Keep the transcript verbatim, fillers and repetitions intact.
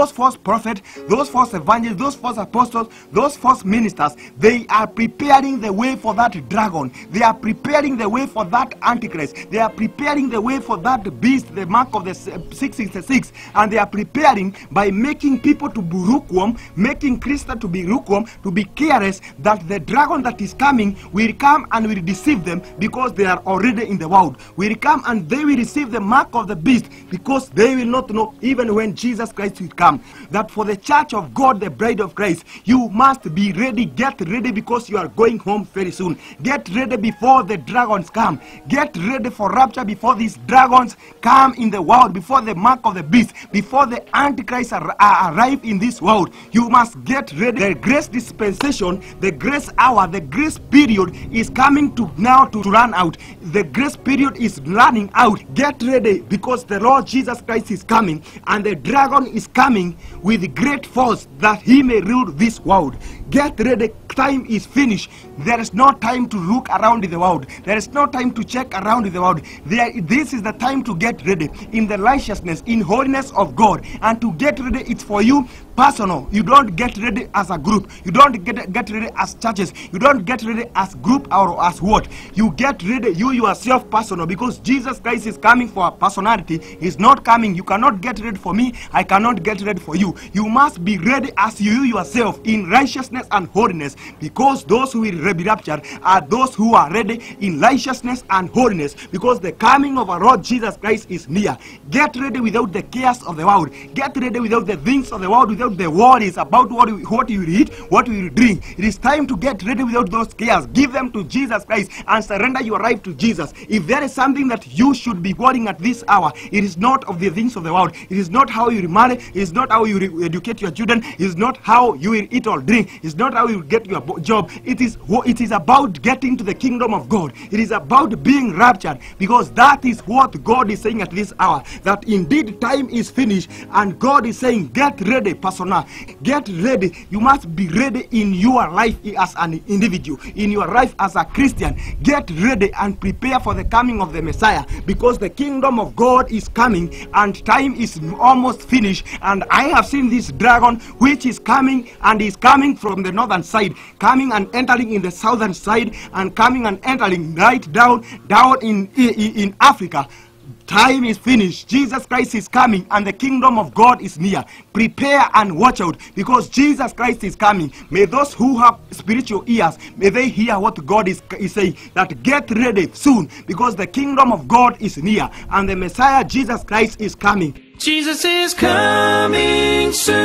those false prophets, those false evangelists, those false apostles, those false ministers, they are preparing the way for that dragon. They are preparing the way for that antichrist. They are preparing the way for that beast, the mark of the six six six. And they are preparing by making people to be lukewarm, making Christians to be lukewarm, to be careless, that the dragon that is coming will come and will deceive them because they are already in the world. Will come and they will receive the mark of the beast because they will not know even when Jesus Christ will come. That for the church of God, the bride of Christ, you must be ready. Get ready because you are going home very soon. Get ready before the dragons come. Get ready for rapture before these dragons come in the world, before the mark of the beast, before the antichrist ar ar arrive in this world. You must get ready. The grace dispensation, the grace hour, the grace period is coming to now to, to run out. The grace period is running out. Get ready because the Lord Jesus Christ is coming, and the dragon is coming with great force that he may rule this world. Get ready. Time is finished. There is no time to look around in the world. There is no time to check around in the world. There, this is the time to get ready in the righteousness, in holiness of God. And to get ready, it's for you personal. You don't get ready as a group. You don't get, get ready as churches. You don't get ready as group or as what. You get ready, you yourself personal, because Jesus Christ is coming for a personality. He's not coming. You cannot get ready for me. I cannot get ready for you. You must be ready as you yourself in righteousness and holiness, because those who will be raptured are those who are ready in righteousness and holiness, because the coming of our Lord Jesus Christ is near. Get ready without the cares of the world. Get ready without the things of the world, without the worries about what you, what you will eat, what you will drink. It is time to get ready without those cares. Give them to Jesus Christ and surrender your life to Jesus. If there is something that you should be worrying at this hour, it is not of the things of the world. It is not how you marry. It is not how you educate your children. It is not how you will eat or drink. It is not how you will get your job. It is it is about getting to the kingdom of God. It is about being raptured, because that is what God is saying at this hour, that indeed time is finished, and God is saying, get ready, persona. Get ready. You must be ready in your life as an individual, in your life as a Christian. Get ready and prepare for the coming of the Messiah, because the kingdom of God is coming and time is almost finished. And I have seen this dragon which is coming, and is coming from the northern side, coming and entering in the southern side, and coming and entering right down down in in, in Africa. Time is finished. Jesus Christ is coming, and the kingdom of God is near. Prepare and watch out, because Jesus Christ is coming. May those who have spiritual ears, may they hear what God is, is saying, that get ready soon, because the kingdom of God is near, and the Messiah Jesus Christ is coming. Jesus is coming soon.